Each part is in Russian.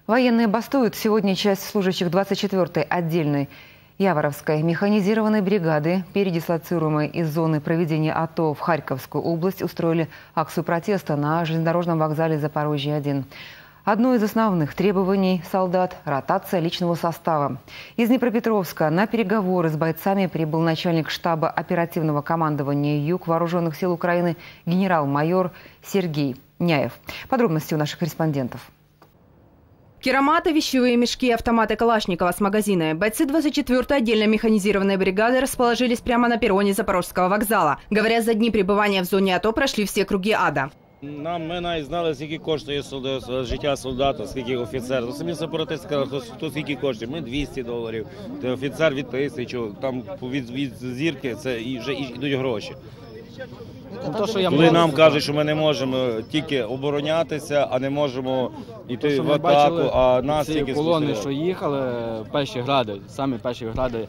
Военные бастуют. Сегодня часть служащих 24-й отдельной Яворовской механизированной бригады, передислоцируемой из зоны проведения АТО в Харьковскую область, устроили акцию протеста на железнодорожном вокзале Запорожье-1. Одно из основных требований солдат – ротация личного состава. Из Днепропетровска на переговоры с бойцами прибыл начальник штаба оперативного командования Юг Вооруженных сил Украины генерал-майор Сергей Няев. Подробности у наших корреспондентов. Кераматы, вещевые мешки, автоматы Калашникова с магазинами. Бойцы 24-й отдельной механизированной бригады расположились прямо на перроне Запорожского вокзала. Говорят, за дни пребывания в зоне АТО прошли все круги ада. Ми навіть знали, скільки коштує життя солдата, скільки офіцер. Самі сепаратисти сказали, хто скільки коштує. Ми $200, офіцер від 1000, там від зірки це вже йдуть гроші. Коли нам кажуть, що ми не можемо тільки оборонятися, а не можемо йти в атаку, а нас тільки спостерігати. Колони, що їхали, перші гради, самі перші гради,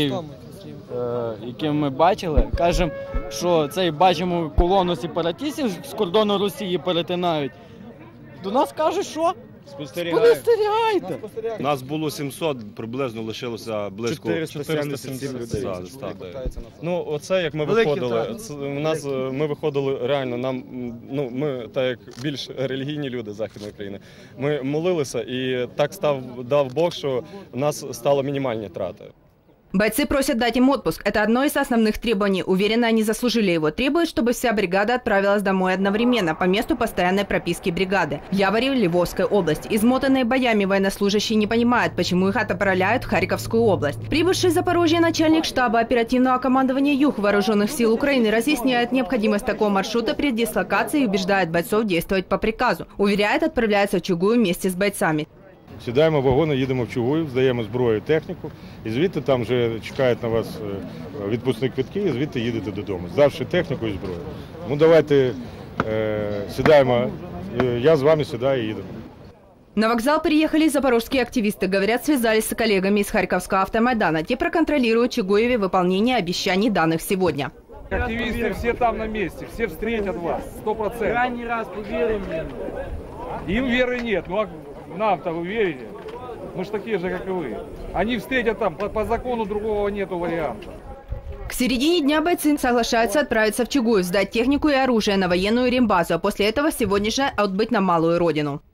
які ми бачили, кажемо, що це бачимо колону сепаратистів з кордону Росії перетинають. До нас кажуть, що? Спостерігайте! Нас було 700, приблизно лишилося близько 477 людей. Ну, оце як ми виходили. Ми виходили реально, ми так як більш релігійні люди Західної України. Ми молилися і так дав Бог, що у нас стало мінімальні трати. Бойцы просят дать им отпуск. Это одно из основных требований. Уверенно, они заслужили его. Требуют, чтобы вся бригада отправилась домой одновременно по месту постоянной прописки бригады. В Яворе, Львовской области. Измотанные боями военнослужащие не понимают, почему их отправляют в Харьковскую область. Прибывший в Запорожье начальник штаба оперативного командования Юг Вооруженных сил Украины разъясняет необходимость такого маршрута при дислокации и убеждает бойцов действовать по приказу. Уверяет, отправляется в Чугую вместе с бойцами. Сідаємо в вагони, їдемо в Чугуїв, здаємо зброю, техніку, і звідти там вже чекають на вас відпускні квитки, і звідти їдете додому, здавши техніку і зброю. Ну давайте сідаємо, я з вами сідаю і їдемо. На вокзал приехали запорожские активисты. Говорят, связались с коллегами из Харьковского автомайдана. Те проконтролируют в Чугуеве выполнение обещаний, данных сегодня. Активисты все там на месте, все встретят вас, 100%. Крайний раз поверим им. Им веры нет, ну а нам-то вы верите? Мы же такие же, как и вы. Они встретят там, по закону другого нету варианта. К середине дня бойцы соглашаются отправиться в Чугуев, сдать технику и оружие на военную рембазу, а после этого сегодня же отбыть на малую родину.